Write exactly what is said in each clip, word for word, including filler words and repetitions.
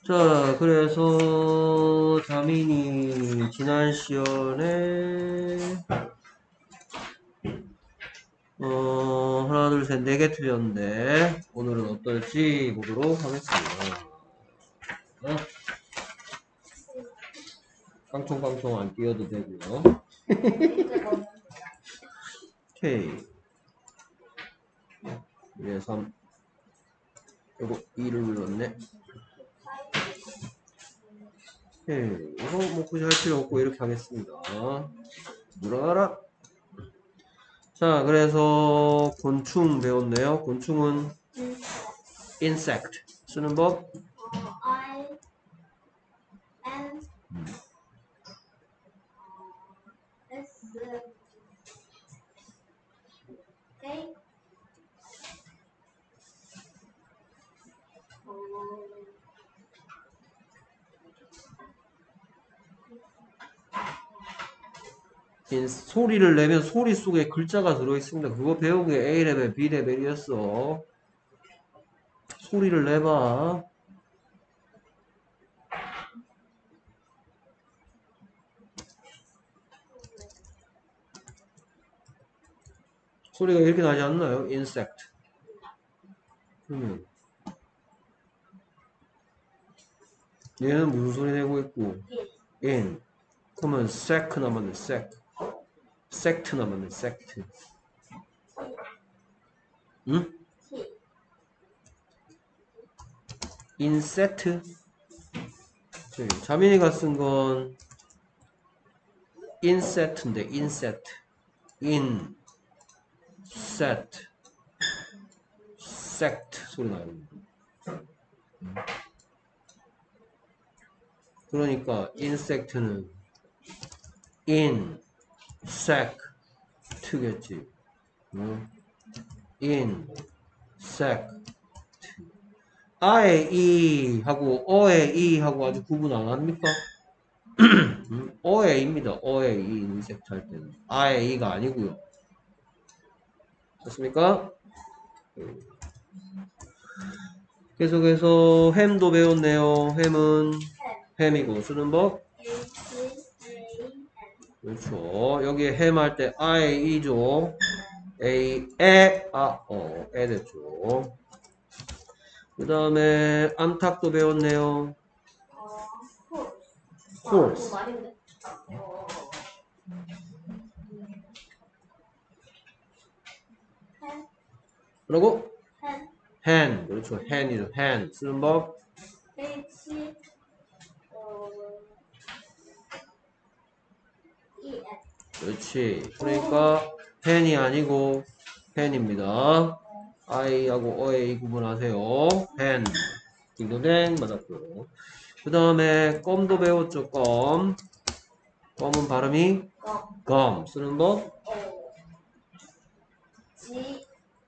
자, 그래서 자민이 지난 시연에 어 하나 둘 셋 네 개 틀렸는데 오늘은 어떨지 보도록 하겠습니다. 어? 깡총깡총 안 뛰어도 되고요. 오케이. 일, 삼. 요거 이를 눌렀네. 오케이. 이거 뭐 굳이 할 필요 없고 이렇게 하겠습니다. 물어라. 자, 그래서 곤충 배웠네요. 곤충은 insect 쓰는 법. I N S K 인, 소리를 내면 소리 속에 글자가 들어있습니다. 그거 배운 게 A레벨, B레벨이었어. 소리를 내봐. 소리가 이렇게 나지 않나요? insect. 그러면 얘는 무슨 소리 내고 있고 in. 그러면 sec 남았네. sec. sect 남았네. sect. 응? insect. 자민이가 쓴 건 insect인데 insect. in set sect 소리 나요. 그러니까 insect는 insect겠지. 응? insect. 아의 이 하고 어의 이 하고 아주 구분 안 합니까? 음, 어의 이입니다. 어의 이 insect 할 때는 아의 이가 아니고요. 됐습니까? 계속해서 햄도 배웠네요. 햄은 햄이고 쓰는 법. 그렇죠. 여기에 햄 할 때 아의 이죠. A, 에, 아, 어, 에 됐죠. 그 다음에 암탉도 배웠네요. horse. 그리고 hen. 그렇죠. hen이죠. hen. 쓰는 법. H E N 그렇지. 그러니까 hen이 아니고 hen입니다. i하고 어의 구분하세요. hen. 딩동댕 맞았고요. 그 다음에 껌도 배웠죠. 껌. 껌은 발음이 gum. 쓰는 법. G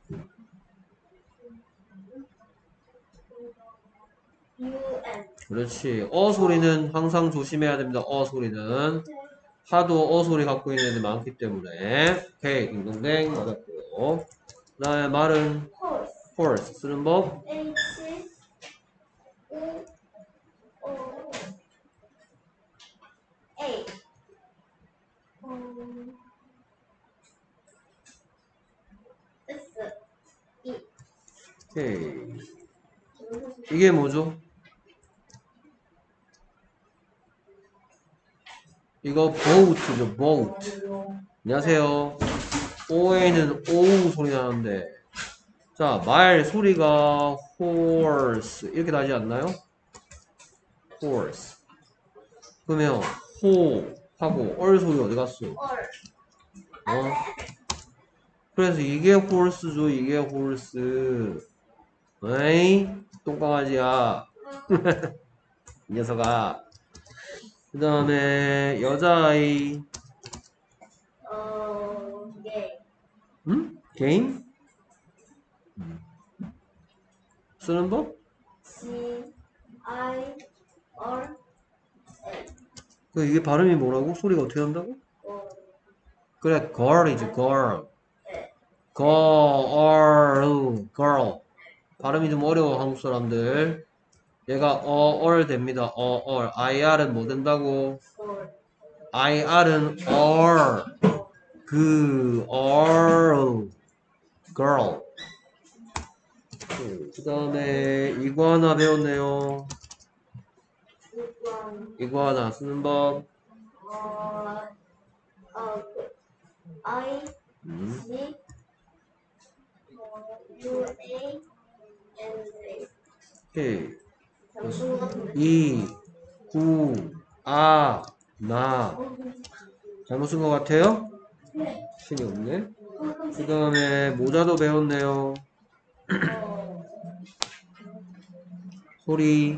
U N 그렇지. 어 소리는 항상 조심해야 됩니다. 어 소리는. 하도 어 소리 갖고 있는 애들 많기 때문에. 오케이. 딩동댕 맞았고요. 그 다음에 말은 horse. 쓰는 법. H O O A 음, S E 오케이. 이게 뭐죠? 이거 boat죠. boat. 안녕하세요. 오에는 오우 소리 나는데. 자, 말 소리가 horse 이렇게 나지 않나요? horse. 그러면 호 하고 얼 소리 어디 갔어? 어? 그래서 이게 horse죠. 이게 horse. 에이, 똥강아지야. 이 녀석아. 그 다음에 여자아이. 어, 예. 응? 게임? 쓰는 법? G I R 그 이게 발음이 뭐라고? 소리가 어떻게 난다고? 어, 그래, girl이지, girl. 네. girl, girl. 발음이 좀 어려워, 한국 사람들. 얘가 어, 얼 됩니다. 어, 얼. 아이알은 뭐 된다고? or 아이알은 얼. 그, 얼. girl. 그 다음에 이거 하나 배웠네요. equal 이거 하나 쓰는 법. uh uh I 음. C U A N A 오케이. 잘못 쓴것 같은데. 이, 구, 아, 나. 잘못 쓴 것 같아요? 신이 없네. 그 다음에 모자도 배웠네요. 어 소리.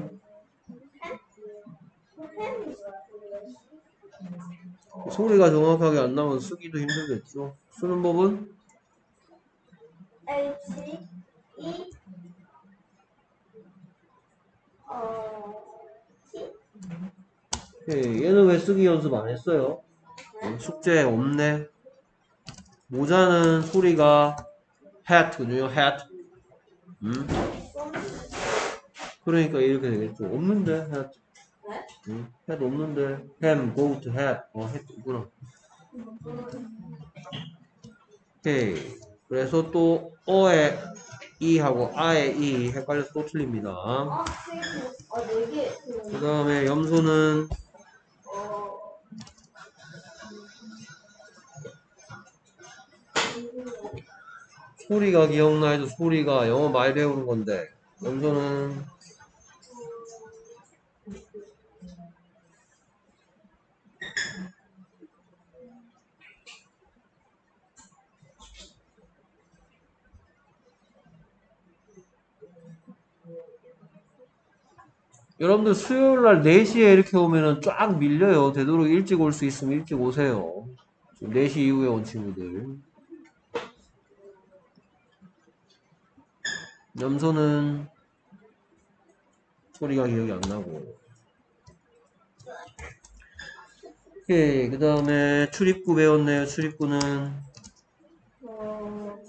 소리가 정확하게 안 나오면 쓰기도 힘들겠죠. 쓰는 법은? H E 어 T 오케이. 얘는 왜 쓰기 연습 안 했어요? 음, 숙제 없네. 모자는 소리가 hat, 그죠? hat. 음. 그러니까 이렇게 되겠죠. 없는데, hat. 네? 음. hat 없는데. ham, goat, hat. 어, hat 있구나. 오케이. 그래서 또 어의 이하고 아의 이 헷갈려서 또 틀립니다. 아 스위트 어네개 그 다음에 염소는 어 소리가 기억나 해도 소리가 영어 많이 배우는 건데 염소는 여러분들 수요일날 네 시에 이렇게 오면은 쫙 밀려요. 되도록 일찍 올 수 있으면 일찍 오세요. 지금 네 시 이후에 온 친구들. 염소는 소리가 기억이 안 나고. 오케이. 그 다음에 출입구 배웠네요. 출입구는 어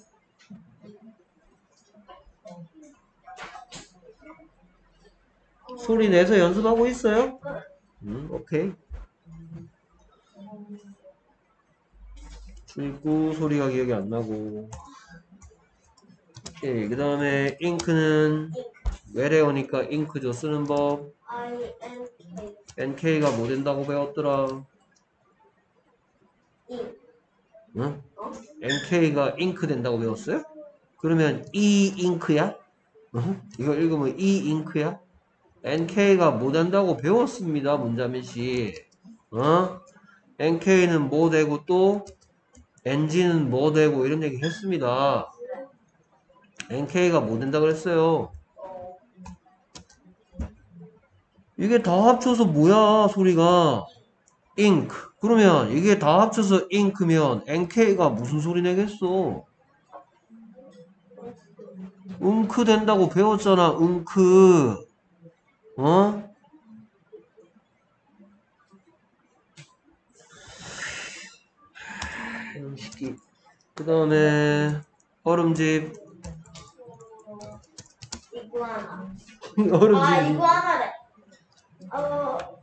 소리 내서 연습하고 있어요? 음, 오케이. 출입구 소리가 기억이 안 나고. 오케이. 그 다음에 잉크는 외래어니까 잉크죠. 쓰는 법. I N K 엔케이가 뭐 된다고 배웠더라? E 응? 어? 엔케이가 잉크 된다고 배웠어요? 그러면 이 잉크야? 어? 이거 읽으면 이 잉크야? 엔케이가 뭐 된다고 배웠습니다. 문자민 씨. 어? 엔케이는 뭐 되고 또 엔진은 뭐 되고 이런 얘기 했습니다. 엔케이가 뭐 된다 그랬어요? 이게 다 합쳐서 뭐야 소리가? 잉크. 그러면 이게 다 합쳐서 잉크면 엔케이가 무슨 소리 내겠어? 웅크 된다고 배웠잖아. 웅크. 어? 그 다음에 얼음집. 이구아나 아 얼음집. 이구아나래 어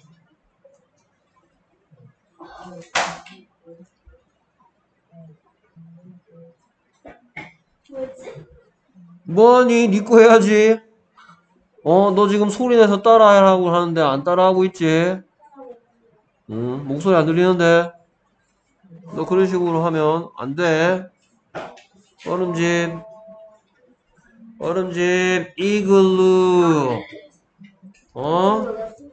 뭐였지? 뭐니? 니꺼 해야지. 어, 너 지금 소리 내서 따라하라고 하는데 안 따라하고 있지? 응, 목소리 안 들리는데? 너 그런 식으로 하면 안 돼. 얼음집. 얼음집. 이글루. 어?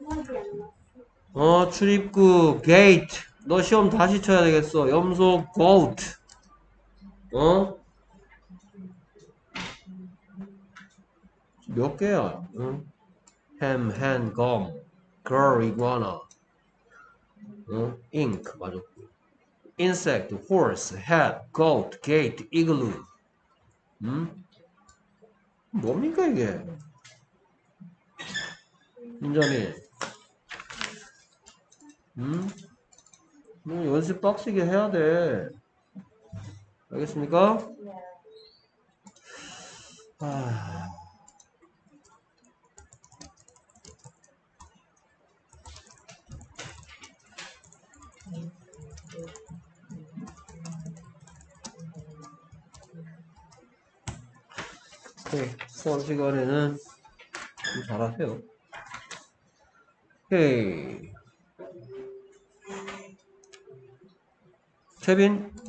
어, 출입구. 게이트. 너 시험 다시 쳐야 되겠어. 염소. 고트. 어? 몇 개야? 응? 햄, 햄, 검. girl, iguana. 어? ink. 맞아. insect, horse, hat, goat, gate, igloo. 음? 뭡니까 이게? 민자민. 음? 뭐 연습 빡시게 해야 돼. 알겠습니까? 아... 오케이. 수험 시간에는 좀 잘하세요. 오케이. 케빈?